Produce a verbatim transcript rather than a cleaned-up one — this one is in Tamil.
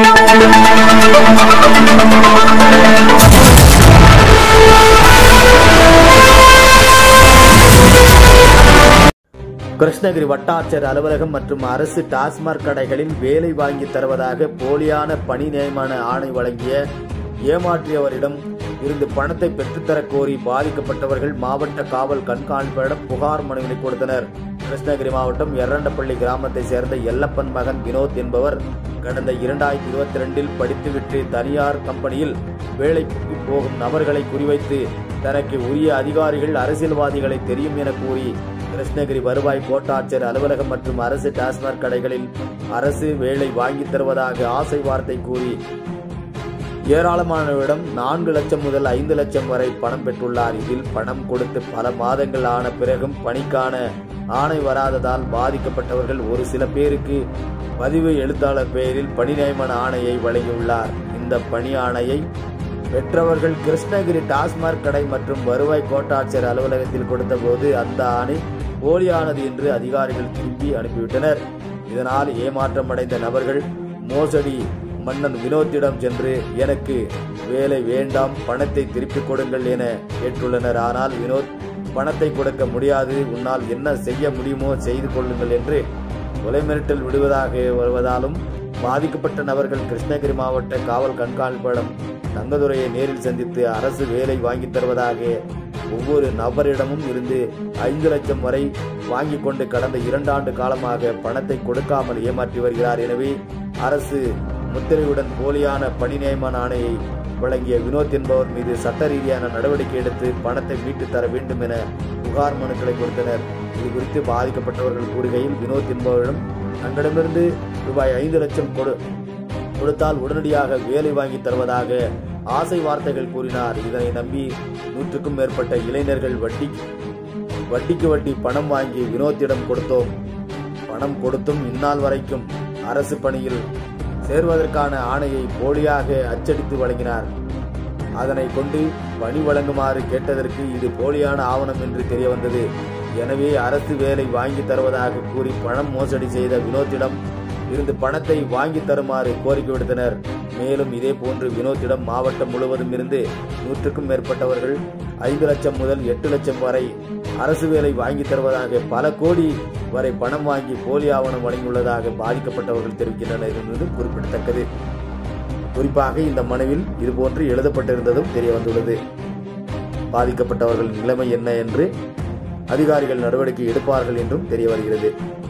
கிருஷ்ணகிரி வட்டாட்சியர் அலுவலகம் மற்றும் அரசு டாஸ்மாக் கடைகளில் வேலை வாங்கி தருவதாக போலியான பணி நியமன ஆணை வழங்கிய ஏமாற்றியவரிடம் இருந்து பணத்தை பெற்றுத்தர கோரி பாதிக்கப்பட்டவர்கள் மாவட்ட காவல் கண்காணிப்பாளரிடம் புகார் மனுவினை கொடுத்தனர். கிருஷ்ணகிரி மாவட்டம் எர்ரண்டப்பள்ளி கிராமத்தை சேர்ந்த எல்லப்பன் மகன் வினோத் என்பவர் கடந்த இரண்டாயிரத்தி இருபத்தி இரண்டில் படித்துவிட்டு தனியார் கம்பெனியில் வேலைக்கு போகும் நபர்களை குறிவைத்து தனக்கு உரிய அதிகாரிகள் அரசியல்வாதிகளை தெரியும் என கூறி கிருஷ்ணகிரி வருவாய் கோட்டாட்சியர் அலுவலகம் மற்றும் அரசு டாஸ்மாக் கடைகளில் அரசு வேலை வாங்கி தருவதாக ஆசை வார்த்தை கூறி ஏராளமானவரிடம் நான்கு லட்சம் முதல் ஐந்து லட்சம் வரை பணம் பெற்றுள்ளார். இதில் பணம் கொடுத்து பல மாதங்கள் ஆன பிறகும் பணிக்கான ஆணை வராததால் பாதிக்கப்பட்டவர்கள் ஒரு சில பேருக்கு பதிவு எழுத்தாளர் பெயரில் பணி நியமன ஆணையை வழங்கியுள்ளார். இந்த பணி ஆணையை பெற்றவர்கள் கிருஷ்ணகிரி டாஸ்மாக் கடை மற்றும் வருவாய் கோட்டாட்சியர் அலுவலகத்தில் கொடுத்த போது அந்த ஆணை போலியானது என்று அதிகாரிகள் திருப்பி அனுப்பிவிட்டனர். இதனால் ஏமாற்றமடைந்த நபர்கள் மோசடி மன்னன் வினோத்திடம் சென்று எனக்கு வேலை வேண்டாம், பணத்தை திருப்பிக் கொடுங்கள் என கேட்டுள்ளனர். ஆனால் வினோத் பணத்தை கொடுக்க முடியாது, உன்னால் என்ன செய்ய முடியுமோ செய்து கொள்ளுங்கள் என்று கொலை மிரட்டல் விடுவதாக வருவதாலும் பாதிக்கப்பட்ட நபர்கள் கிருஷ்ணகிரி மாவட்ட காவல் கண்காணிப்பாளர் தங்கதுரையை நேரில் சந்தித்து அரசு வேலை வாங்கி தருவதாக ஒவ்வொரு நபரிடமும் இருந்து ஐந்து லட்சம் வரை வாங்கி கொண்டு கடந்த இரண்டு ஆண்டு காலமாக பணத்தை கொடுக்காமல் ஏமாற்றி வருகிறார். எனவே அரசு முத்திரையுடன் போலியான பணி நியமன ஆணையை வழங்கிய வினோத் என்பவர் மீது சட்ட ரீதியான நடவடிக்கை எடுத்து பணத்தை மீட்டு தர வேண்டும் என புகார் மனுக்களை கொடுத்தனர். இது குறித்து பாதிக்கப்பட்டவர்கள் கூறுகையில் வினோத் என்பவரிடம் தங்களிடமிருந்து ரூபாய் ஐந்து லட்சம் கொடு கொடுத்தால் உடனடியாக வேலை வாங்கி தருவதாக ஆசை வார்த்தைகள் கூறினார். இதனை நம்பி நூற்றுக்கும் மேற்பட்ட இளைஞர்கள் வட்டி வட்டிக்கு வட்டி பணம் வாங்கி வினோத்திடம் கொடுத்தோம். பணம் கொடுத்தும் இந்நாள் வரைக்கும் அரசு பணியில் சேர்வதற்கான ஆணையை போலியாக அச்சடித்து வழங்கினார். அதனை கொண்டு பணி வழங்குமாறு கேட்டதற்கு இது போலியான ஆவணம் என்று தெரிய வந்தது. எனவே அரசு வேலை வாங்கி தருவதாக கூறி பணம் மோசடி செய்த வினோத்திடம் இருந்து பணத்தை வாங்கி தருமாறு கோரிக்கை விடுத்தனர். மேலும் இதே போன்று வினோத்திடம் மாவட்டம் முழுவதும் இருந்து நூற்றுக்கும் மேற்பட்டவர்கள் ஐந்து லட்சம் முதல் எட்டு லட்சம் வரை அரசு வேலை வாங்கி தருவதாக பல கோடி வரை பணம் வாங்கி போலி ஆவணம் வழங்கியுள்ளதாக பாதிக்கப்பட்டவர்கள் தெரிவிக்கின்றனர் என்பது குறிப்பிடத்தக்கது. குறிப்பாக இந்த மனுவில் இதுபோன்று எழுதப்பட்டிருந்ததும் தெரிய வந்துள்ளது. பாதிக்கப்பட்டவர்கள் நிலைமை என்ன என்று அதிகாரிகள் நடவடிக்கை எடுப்பார்கள் என்றும் தெரிய வருகிறது.